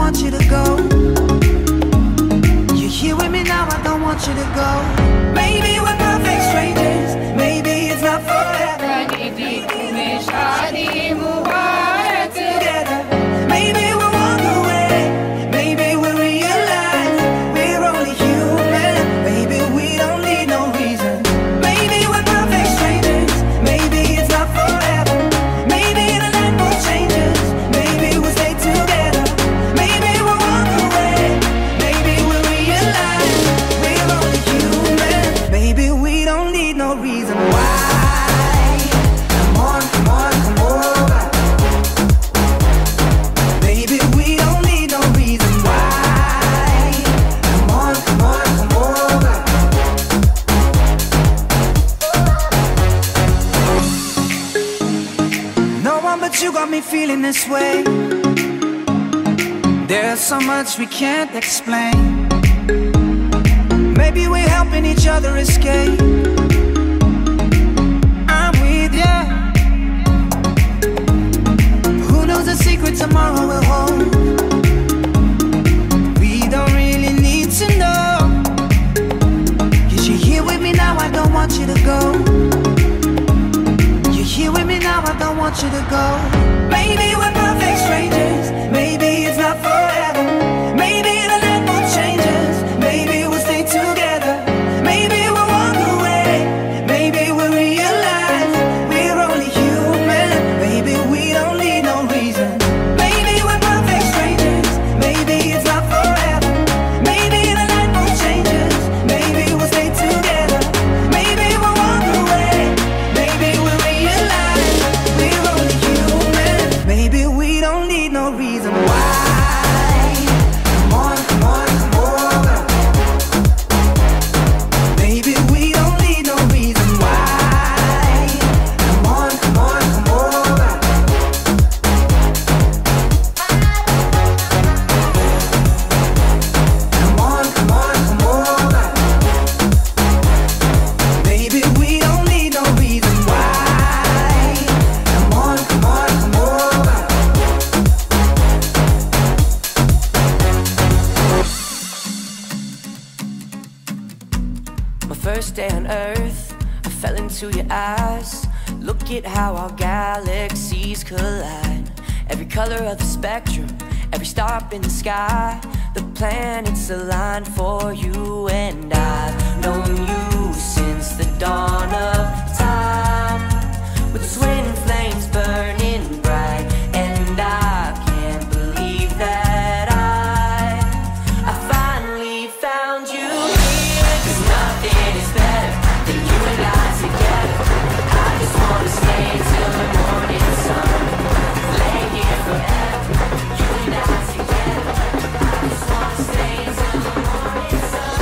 want you to go. You're here with me now, I don't want you to go. Maybe we're perfect strangers, maybe it's not forever. Together, maybe we'll walk away, maybe we'll realize we're only human. Maybe we don't need no reason. Maybe we're perfect strangers, maybe it's not forever. Maybe the light will change us, maybe we'll stay together. Maybe we'll walk away, maybe we'll realize we're only human. Maybe we don't need no reason why. Come on, come on, come over. Baby, we don't need no reason why. Come on, come on, come over. No one but you got me feeling this way. There's so much we can't explain. Maybe we're helping each other escape. I'm with ya. Who knows the secret tomorrow will hold? We don't really need to know. 'Cause you're here with me now, I don't want you to go. You're here with me now, I don't want you to go. Maybe we're perfect strangers, maybe it's not forever. Maybe the light will change us, maybe we'll stay together. Maybe we'll walk away, maybe we'll realize we're only human. Maybe we don't need no reason. Maybe we're perfect strangers, maybe it's not forever. Maybe the light will change us, maybe we'll stay together. Maybe we'll walk away, maybe we'll realize we're only human. Maybe we don't need no reason why. Come on, come on, come over. Maybe we don't need no reason why. Come on, come on, come over. Come on, come on, come over. Maybe we don't need no reason why. Come on, come on, come over. My first day on Earth, I fell into your eyes. Look at how our galaxies collide. Every color of the spectrum, every star up in the sky. The planets align for you and I've known you since the dawn of time. With twin flames burning bright, and I can't believe that I finally found you here. 'Cause nothing is better than you and I together. I just wanna stay till the morning sun. Lay here forever, you and I together. I just wanna stay till the morning sun.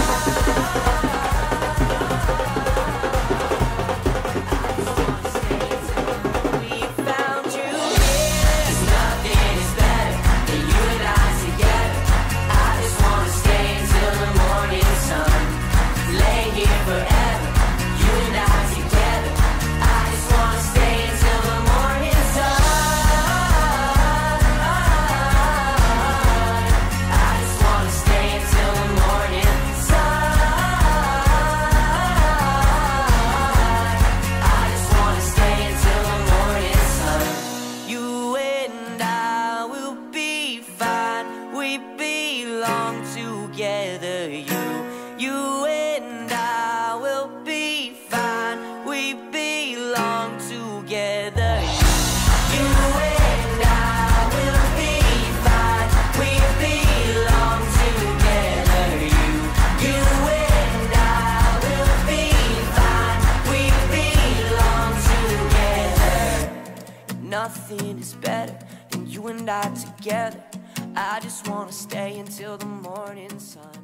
We found you here. 'Cause nothing is better than you and I together. I just wanna stay till the morning sun. Lay here forever, you and I together. I just wanna stay till the morning sun. I just wanna stay till the morning sun. I just wanna stay till the morning sun. You and I will be fine. We belong together. You and I will be fine. We belong together. You and I will be fine. We belong together. You and I will be fine. We belong together. Nothing is better than you and I together. I just wanna stay until the morning sun.